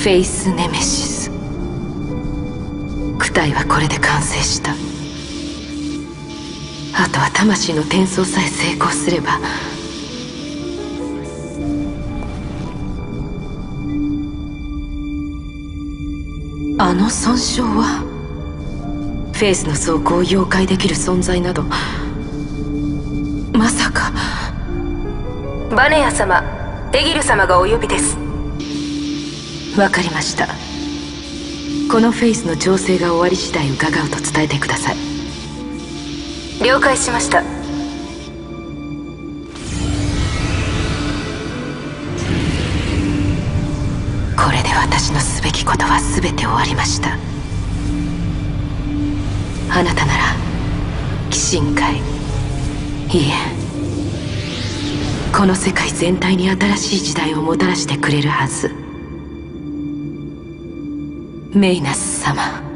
フェイスネメシス。躯体はこれで完成した。あとは魂の転送さえ成功すれば。あの損傷はフェイスの装甲を溶解できる存在など、まさか。 バネア様、エギル様がお呼びです。 わかりました。このフェイスの調整が終わり次第伺うと伝えてください。 了解しました。 これで私のすべきことは全て終わりました。あなたなら鬼神界、いえこの世界全体に新しい時代をもたらしてくれるはず。メイナス様。